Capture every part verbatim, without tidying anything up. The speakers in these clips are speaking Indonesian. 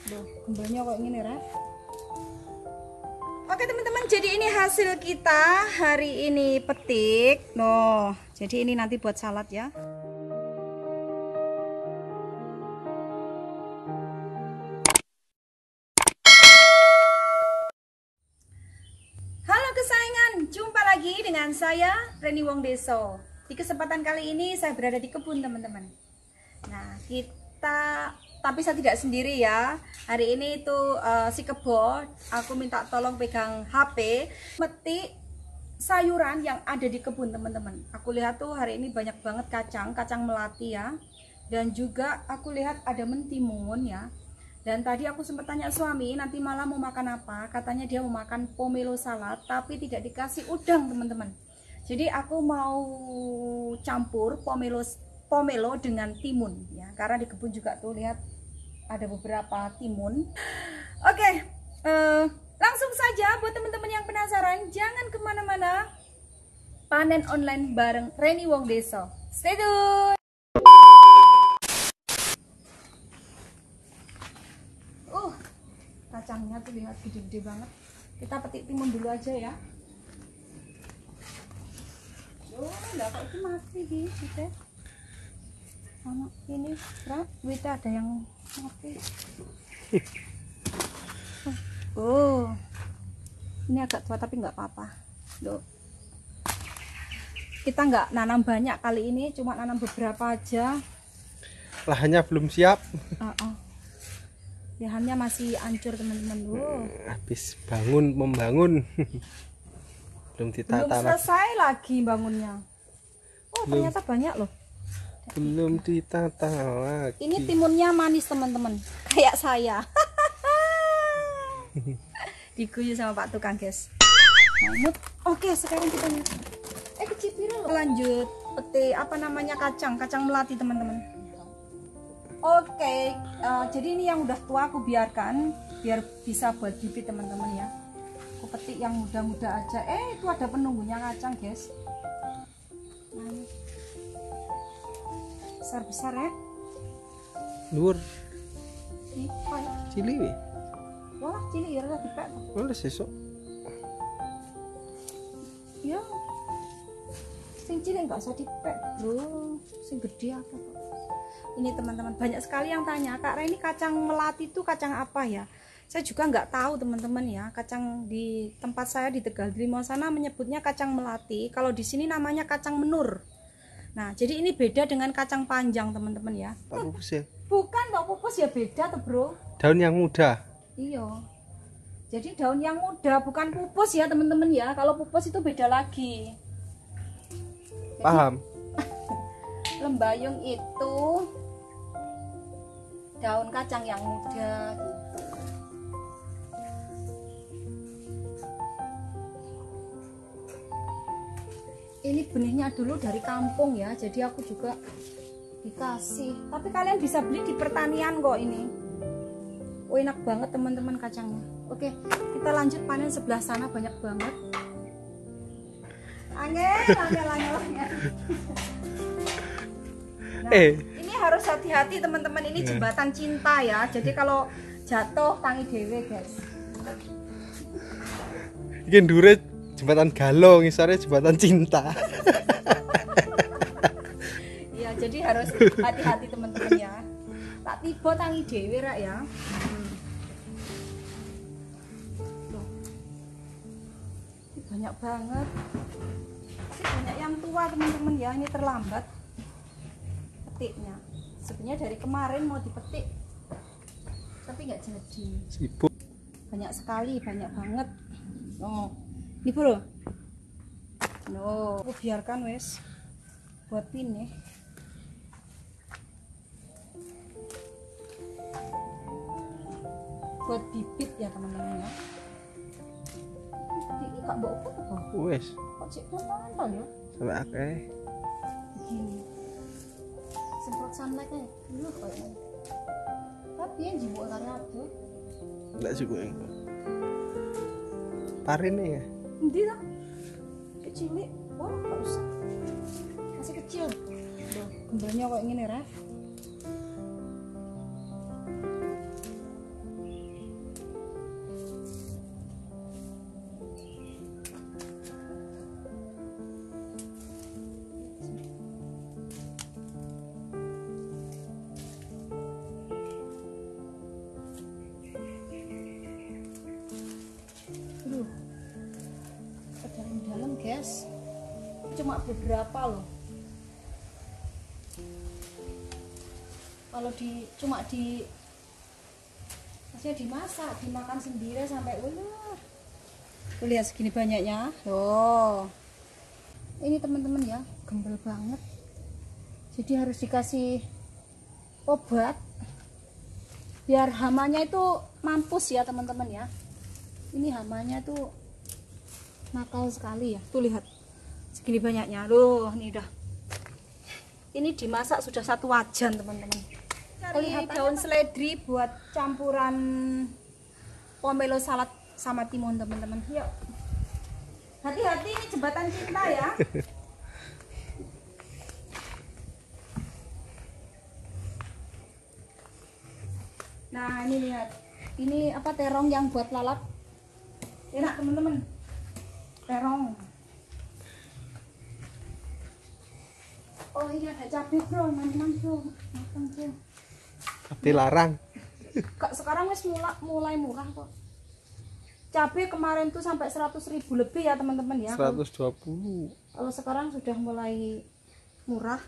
Duh, gembalnya kok gini, Ref. Oke teman-teman, jadi ini hasil kita hari ini petik. Noh, jadi ini nanti buat salad ya. Halo kesayangan, jumpa lagi dengan saya Reni Wong Deso. Di kesempatan kali ini saya berada di kebun teman-teman. Nah kita, tapi saya tidak sendiri ya. Hari ini itu uh, si kebo, aku minta tolong pegang H P, metik sayuran yang ada di kebun teman-teman. Aku lihat tuh hari ini banyak banget kacang, kacang melati ya. Dan juga aku lihat ada mentimun ya. Dan tadi aku sempat tanya suami, nanti malam mau makan apa? Katanya dia mau makan pomelo salad, tapi tidak dikasih udang teman-teman. Jadi aku mau campur pomelo pomelo dengan timun ya, karena di kebun juga tuh lihat ada beberapa timun. Oke, uh, langsung saja buat teman-teman yang penasaran, jangan kemana-mana. Panen online bareng Reni Wong Deso. Stay tune. Uh, kacangnya tuh lihat gede-gede banget. Kita petik timun dulu aja ya. Oh, enggak kok itu mati gitu. Sama ini, Rat, wita ada yang mati. Oh, ini agak tua tapi nggak apa-apa. Loh, kita nggak nanam banyak kali ini, cuma nanam beberapa aja. Lahannya belum siap. Uh -uh. Lahannya masih hancur teman-teman. Oh. Habis bangun membangun. Belum ditata. Belum selesai lagi, lagi bangunnya. Oh, belum. Ternyata banyak loh. Belum ditata lagi. Ini timunnya manis teman-teman, kayak saya. Diguyu sama Pak tukang, guys. Nah, oke, sekarang kita lihat. Eh kecipir loh. Lanjut peti apa namanya kacang, kacang melati teman-teman. Oke, uh, jadi ini yang udah tua aku biarkan biar bisa buat bibit teman-teman ya. Aku petik yang muda-muda aja. Eh itu ada penunggunya kacang, guys. Nah, besar-besar ya. Luar. Iya. Cili we. Wah, cili ya lah dipek. Boleh sesuk. Ya. Sing cili enggak usah dipek. Loh, sing gede apa kok? Ini teman-teman, banyak sekali yang tanya, Kak Reni kacang melati itu kacang apa ya? Saya juga nggak tahu teman-teman ya. Kacang di tempat saya di Tegal Drimo sana menyebutnya kacang melati. Kalau di sini namanya kacang menur. Nah, jadi ini beda dengan kacang panjang teman-teman ya. Pak pupus ya? Bukan, Pak pupus ya beda tuh bro. Daun yang muda. Iya. Jadi daun yang muda bukan pupus ya teman-teman ya. Kalau pupus itu beda lagi. Jadi, paham. Lembayung itu daun kacang yang muda gitu. Ini benihnya dulu dari kampung ya, jadi aku juga dikasih. Tapi kalian bisa beli di pertanian kok ini. Oh, enak banget teman-teman kacangnya. Oke, kita lanjut panen sebelah sana, banyak banget. Angel, angel, angel, angel. Nah, eh ini harus hati-hati teman-teman, ini jembatan cinta ya. Jadi kalau jatuh tangi dewe guys. Ini duret jembatan Galong, ngisarnya jembatan cinta. Iya, jadi harus hati-hati teman-teman ya. Tak tiba tangi dewe rak ya. Hmm. Loh. Ini banyak banget. Ini banyak yang tua teman-teman ya, ini terlambat petiknya. Sebenarnya dari kemarin mau dipetik tapi nggak jadi. Sibuk. Banyak sekali, banyak banget. Oh, ini bro. No, aku biarkan wes buat ini. Buat bibit ya teman-teman ya. Ini kak mbok apa? Wes. Kok cek nonton ya? Sampai akeh. Begini. Semprot sunlight-nya dulu kayaknya. Tapi yang jibuk karena apa? Enggak suka yang parinnya ya? Endi lah? Kecil nih. Wah, enggak usah. Masih kecil. Duh, gembalnya kok gini, Ref. cuma beberapa loh. Kalau di cuma di maksudnya dimasak, dimakan sendiri sampai ular. Tuh lihat segini banyaknya. Loh. Ini teman-teman ya, gembel banget. Jadi harus dikasih obat biar hamanya itu mampus ya teman-teman ya. Ini hamanya tuh nakal sekali ya. Tuh lihat segini banyaknya. Loh, ini udah. Ini dimasak sudah satu wajan teman-teman. Cari daun seledri buat campuran pomelo salad sama timun teman-teman. Yuk. Hati-hati, ini jembatan cinta ya. Nah ini lihat, ini apa terong yang buat lalap, enak teman-teman, terong. Oh ini ada cabai bro, mana bro, makan bro. Tapi larang. Kak sekarang wis mulai mulai murah kok. Cabai kemarin tuh sampai seratus ribu lebih ya teman-teman ya. seratus dua puluh. Kalau sekarang sudah mulai murah.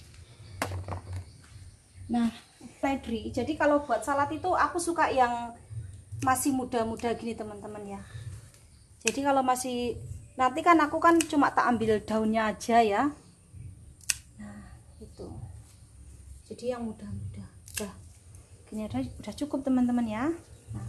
Nah, seledri. Jadi kalau buat salad itu aku suka yang masih muda-muda gini teman-teman ya. Jadi kalau masih nanti kan aku kan cuma tak ambil daunnya aja ya. Nah, itu. Jadi yang muda-muda. Udah. Gini ada udah cukup teman-teman ya. Nah.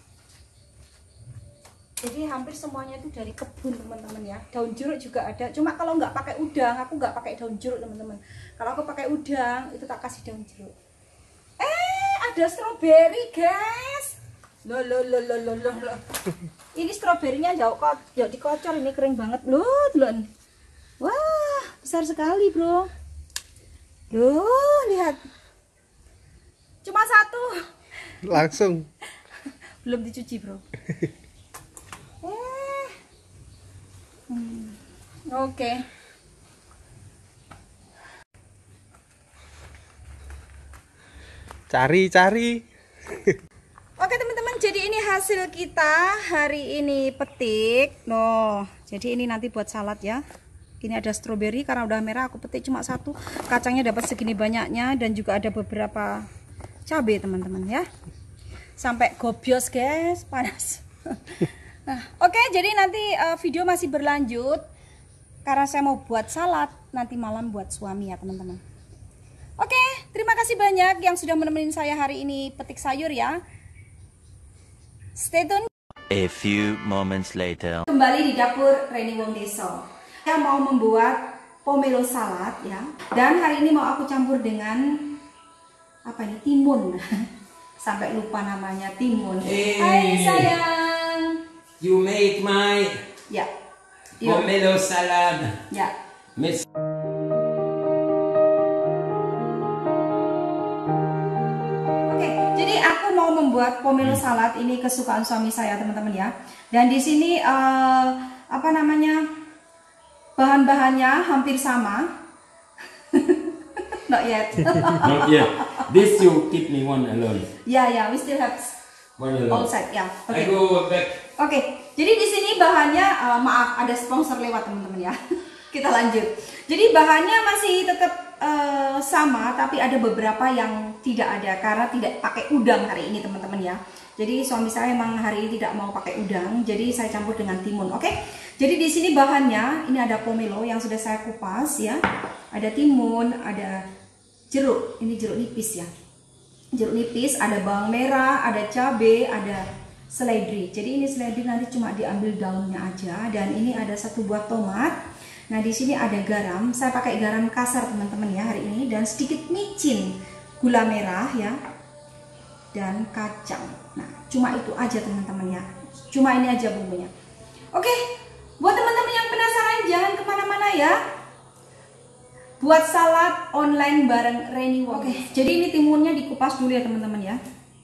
Jadi hampir semuanya itu dari kebun teman-teman ya. Daun jeruk juga ada. Cuma kalau nggak pakai udang, aku nggak pakai daun jeruk teman-teman. Kalau aku pakai udang, itu tak kasih daun jeruk. Eh, ada stroberi guys. Loh, loh, loh, loh, loh, loh, loh. Ini stroberinya jauh kok, jauh dikocor, ini kering banget. Loh, loh. Wah, besar sekali bro. Loh, lihat. Cuma satu. Langsung. Belum dicuci bro. Eh. Hmm. Oke. Okay. Cari-cari. Oke teman-teman, jadi ini hasil kita hari ini petik. Noh, jadi ini nanti buat salad ya. Ini ada stroberi karena udah merah, aku petik cuma satu. Kacangnya dapat segini banyaknya dan juga ada beberapa cabai teman-teman ya. Sampai gobios guys, panas. Nah, oke okay, jadi nanti uh, video masih berlanjut karena saya mau buat salad nanti malam buat suami ya teman-teman. Oke, okay, terima kasih banyak yang sudah menemani saya hari ini petik sayur ya. Stay tune. A few moments later. Kembali di dapur Reni Wong Deso. Saya mau membuat pomelo salad ya. Dan hari ini mau aku campur dengan apa ini? Timun. Sampai lupa namanya timun. Hey. Hai sayang. You make my Ya. pomelo salad. Ya. Miss. Oke, jadi aku mau membuat pomelo salad ini kesukaan suami saya teman-teman ya. Dan di sini uh, apa namanya bahan-bahannya hampir sama. Not yet. Not yet. This you keep me one alone. Ya ya, we still have One alone. all set ya. Oke. I go back. Oke, jadi di sini bahannya uh, maaf ada sponsor lewat teman-teman ya. Kita lanjut. Jadi bahannya masih tetap uh, sama, tapi ada beberapa yang tidak ada karena tidak pakai udang hari ini teman-teman ya. Jadi suami saya emang hari ini tidak mau pakai udang, jadi saya campur dengan timun. Oke, jadi di sini bahannya ini ada pomelo yang sudah saya kupas ya, ada timun, ada jeruk, ini jeruk nipis ya. Jeruk nipis, ada bawang merah, ada cabai, ada seledri. Jadi ini seledri nanti cuma diambil daunnya aja. Dan ini ada satu buah tomat. Nah di sini ada garam. Saya pakai garam kasar teman-teman ya hari ini. Dan sedikit micin gula merah ya. Dan kacang. Nah cuma itu aja teman-teman ya. Cuma ini aja bumbunya. Oke, buat teman-teman yang penasaran jangan kemana-mana ya. Buat salad online bareng Reni Wong. Oke, jadi ini timunnya dikupas dulu ya teman-teman ya.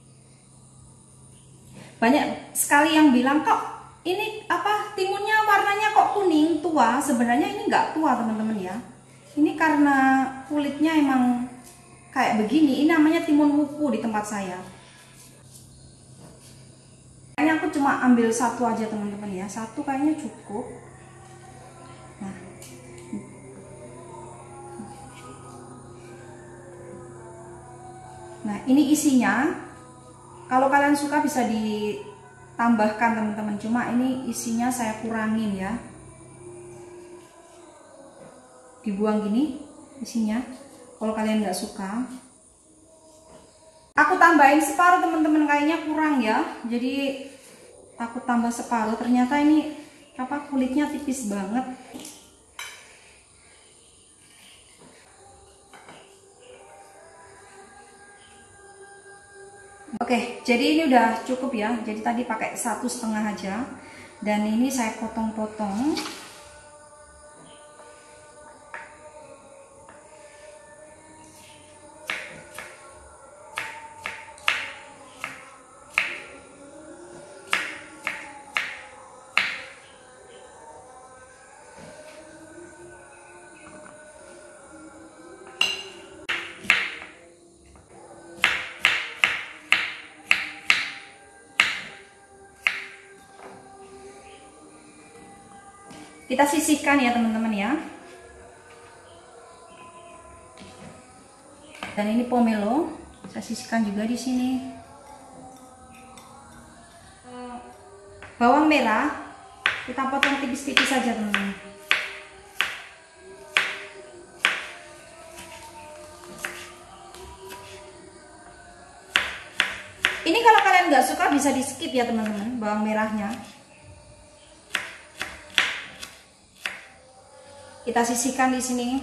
Banyak sekali yang bilang kok ini apa timunnya warnanya kok kuning tua. Sebenarnya ini nggak tua teman-teman ya. Ini karena kulitnya emang kayak begini. Ini namanya timun wuku di tempat saya. Kayaknya aku cuma ambil satu aja teman-teman ya. Satu kayaknya cukup. Nah, Nah, ini isinya. Kalau kalian suka bisa ditambahkan teman-teman. Cuma ini isinya saya kurangin ya. Dibuang gini isinya. Kalau kalian nggak suka. Aku tambahin separuh teman-teman, kayaknya kurang ya. Jadi aku tambah separuh. Ternyata ini apa kulitnya tipis banget. Oke, jadi ini udah cukup ya. Jadi tadi pakai satu setengah aja, dan ini saya potong-potong. Kita sisihkan ya teman-teman ya. Dan ini pomelo, saya sisihkan juga di sini. Bawang merah kita potong tipis-tipis saja teman-teman. Ini kalau kalian nggak suka bisa di skip ya teman-teman, bawang merahnya. Kita sisihkan di sini.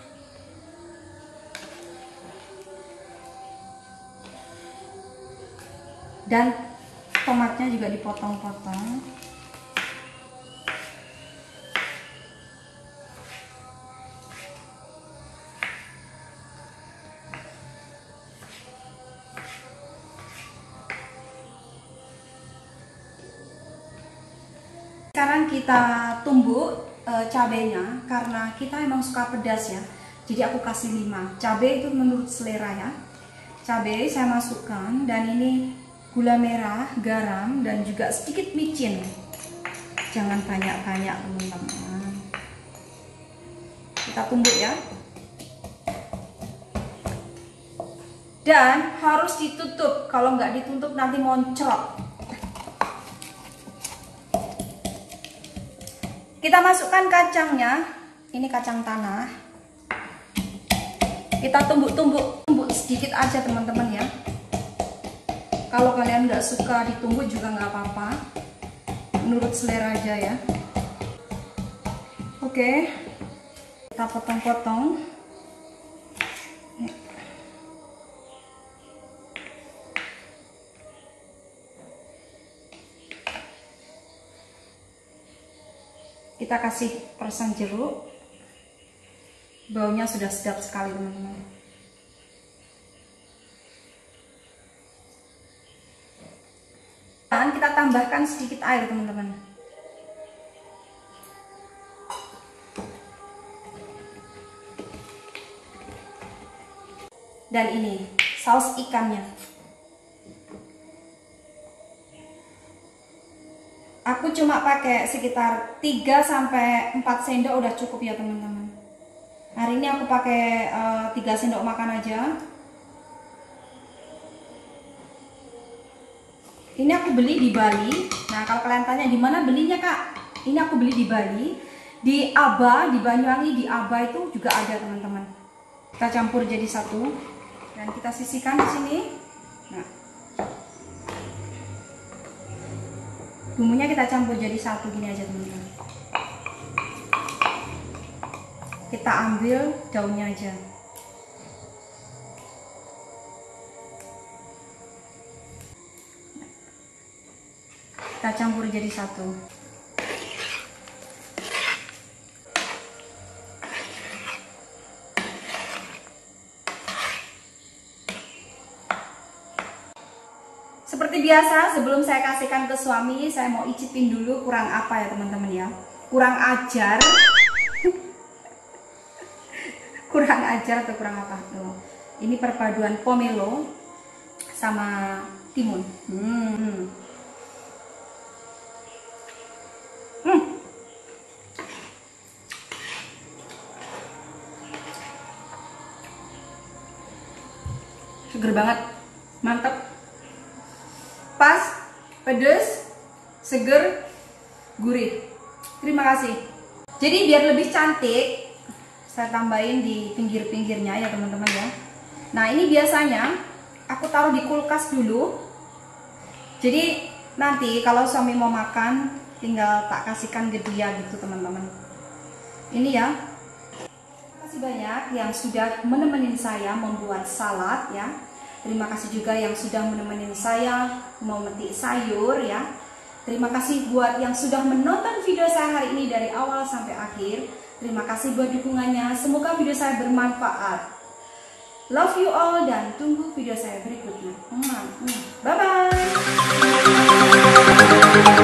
Dan tomatnya juga dipotong-potong. Sekarang kita tumbuk cabenya, karena kita emang suka pedas ya, jadi aku kasih lima. Cabai itu menurut selera ya. Cabai saya masukkan, dan ini gula merah, garam, dan juga sedikit micin. Jangan banyak-banyak teman-teman. Kita tumbuk ya. Dan harus ditutup, kalau nggak ditutup nanti moncrot. Kita masukkan kacangnya, ini kacang tanah. Kita tumbuk-tumbuk, tumbuk sedikit aja teman-teman ya. Kalau kalian nggak suka ditumbuk juga nggak apa-apa, menurut selera aja ya. Oke, kita potong-potong. Kita kasih perasan jeruk. Baunya sudah sedap sekali teman-teman. Dan kita tambahkan sedikit air teman-teman. Dan ini saus ikannya. Aku cuma pakai sekitar tiga sampai empat sendok udah cukup ya teman-teman. Hari ini aku pakai uh, tiga sendok makan aja. Ini aku beli di Bali. Nah, kalau kalian tanya di mana belinya, Kak? Ini aku beli di Bali. Di Aba, di Banyuwangi, di Aba itu juga ada, teman-teman. Kita campur jadi satu dan kita sisihkan di sini. Nah, bumbunya kita campur jadi satu gini aja teman-teman. Kita ambil daunnya aja. Kita campur jadi satu. Seperti biasa, sebelum saya kasihkan ke suami, saya mau icipin dulu kurang apa ya teman-teman ya. Kurang ajar. Kurang ajar atau kurang apa tuh. Ini perpaduan pomelo sama timun. Hmm. Hmm. Seger seger banget, mantap, pas, pedes, seger, gurih. Terima kasih. Jadi biar lebih cantik, saya tambahin di pinggir-pinggirnya ya teman-teman ya. Nah ini biasanya aku taruh di kulkas dulu. Jadi nanti kalau suami mau makan, tinggal tak kasihkan ke dia gitu teman-teman. Ini ya. Terima kasih banyak yang sudah menemenin saya membuat salad ya. Terima kasih juga yang sudah menemenin saya memetik sayur ya. Terima kasih buat yang sudah menonton video saya hari ini dari awal sampai akhir. Terima kasih buat dukungannya. Semoga video saya bermanfaat. Love you all dan tunggu video saya berikutnya. Bye bye.